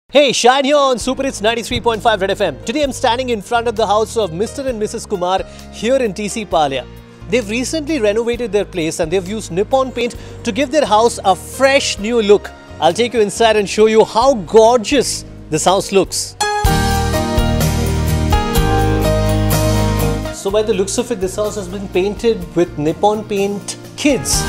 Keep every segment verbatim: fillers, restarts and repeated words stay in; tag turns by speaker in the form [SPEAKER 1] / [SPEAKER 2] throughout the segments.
[SPEAKER 1] Hey, Shine here on Super Hits ninety-three point five Red F M. Today I'm standing in front of the house of Mister and Missus Kumar here in T C Palya. They've recently renovated their place and they've used Nippon paint to give their house a fresh new look. I'll take you inside and show you how gorgeous this house looks. So by the looks of it, this house has been painted with Nippon Paint Kids.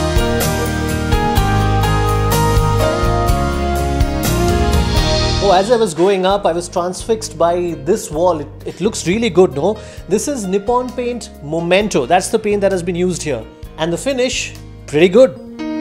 [SPEAKER 1] Oh, as I was going up, I was transfixed by this wall. It, it looks really good, no? This is Nippon Paint Momento. That's the paint that has been used here. And the finish, pretty good.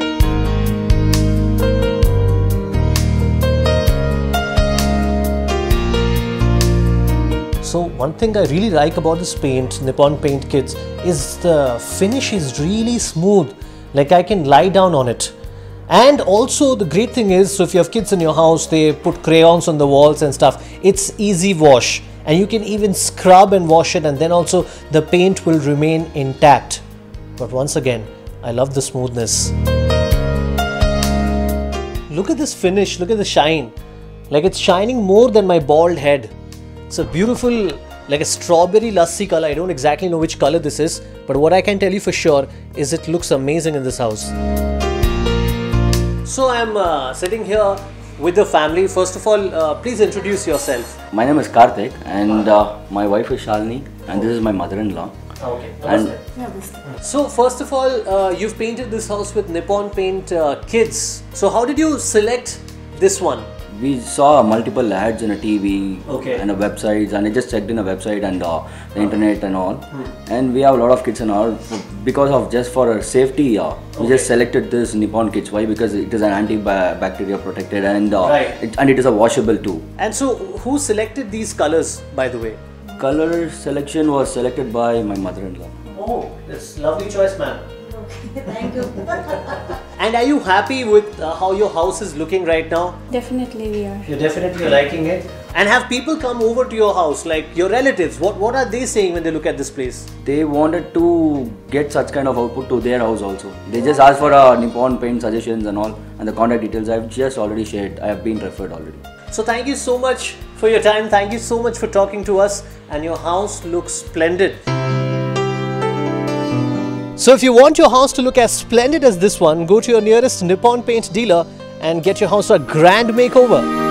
[SPEAKER 1] So one thing I really like about this paint, Nippon Paint Kids, is the finish is really smooth. Like I can lie down on it. And also the great thing is, so if you have kids in your house, they put crayons on the walls and stuff, it's easy wash. And you can even scrub and wash it, and then also the paint will remain intact. But once again, I love the smoothness. Look at this finish, look at the shine. Like it's shining more than my bald head. It's a beautiful, like a strawberry lassi color. I don't exactly know which color this is, but what I can tell you for sure is it looks amazing in this house. So I'm uh, sitting here with the family. First of all, uh, please introduce yourself.
[SPEAKER 2] My name is Karthik and uh, my wife is Shalini and this is my mother-in-law.
[SPEAKER 1] Okay.
[SPEAKER 2] And
[SPEAKER 1] so first of all, uh, you've painted this house with Nippon Paint uh, Kids. So how did you select this one?
[SPEAKER 2] We saw multiple ads in a T V
[SPEAKER 1] okay.
[SPEAKER 2] and a websites, and I just checked in a website and uh, the internet and all. Hmm. And we have a lot of kids and all. Because of just for safety, uh, we okay. just selected this Nippon Kids. Why? Because it is an antibacterial protected and uh,
[SPEAKER 1] right.
[SPEAKER 2] it, and it is a washable too.
[SPEAKER 1] And so, who selected these colors, by the way?
[SPEAKER 2] Color selection was selected by my mother-in-law.
[SPEAKER 1] Oh, that's lovely choice, ma'am.
[SPEAKER 3] Okay, thank you.
[SPEAKER 1] And are you happy with uh, how your house is looking right now?
[SPEAKER 3] Definitely we are.
[SPEAKER 1] You're definitely liking it. And have people come over to your house, like your relatives? What what are they saying when they look at this place?
[SPEAKER 2] They wanted to get such kind of output to their house also. They just asked for uh, Nippon Paint suggestions and all, and the contact details I've just already shared. I have been referred already.
[SPEAKER 1] So thank you so much for your time. Thank you so much for talking to us. And your house looks splendid. So if you want your house to look as splendid as this one, go to your nearest Nippon Paint dealer and get your house a grand makeover.